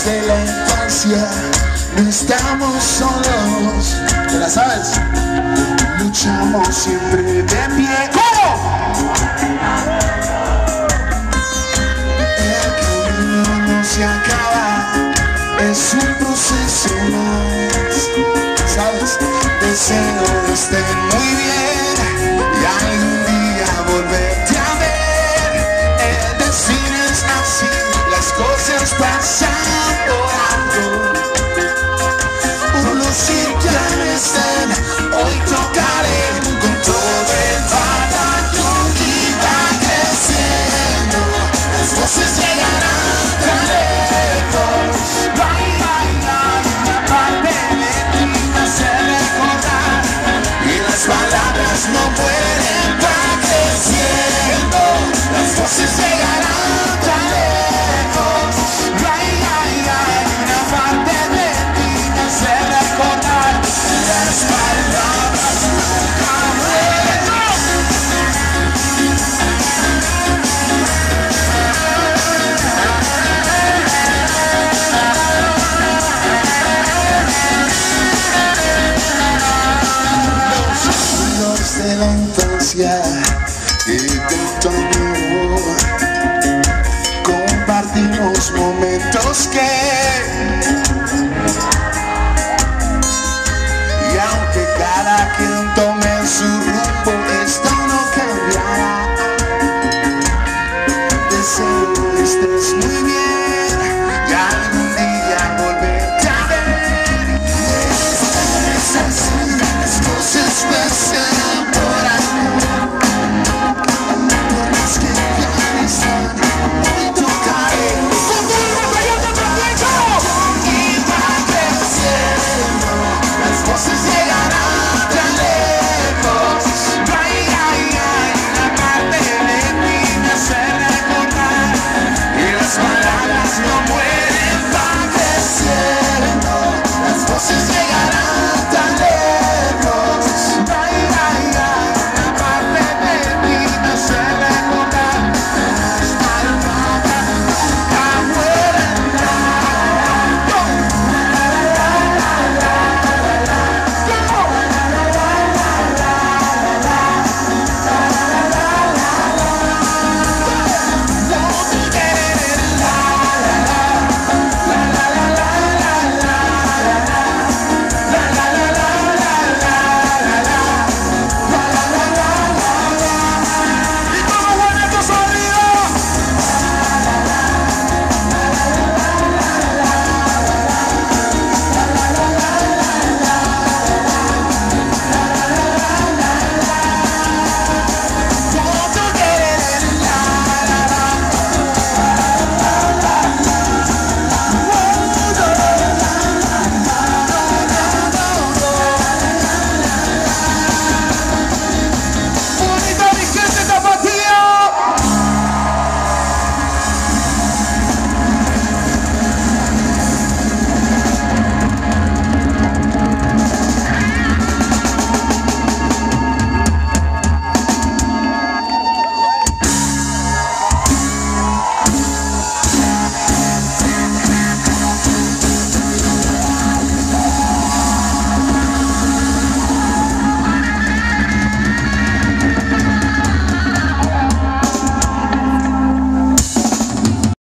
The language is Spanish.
de la infancia, no estamos solos. ¿Te la sabes? Luchamos siempre de pie. ¿Cómo? El camino no se acaba, es un proceso más. ¿Sabes? Deseo estén muy bien y algún día volverte a ver. El destino es así, las cosas pasan por alto. Por los sitios estén, hoy tocaré con todo el batallón y va creciendo. Las voces llegarán tan lejos. Una parte de ti me hace recordar y las palabras no pueden, va creciendo. Las voces llegarán tan lejos. Una parte de ti me hace recordar las palabras nunca mueren. Los de la infancia y tanto amor, compartimos momentos que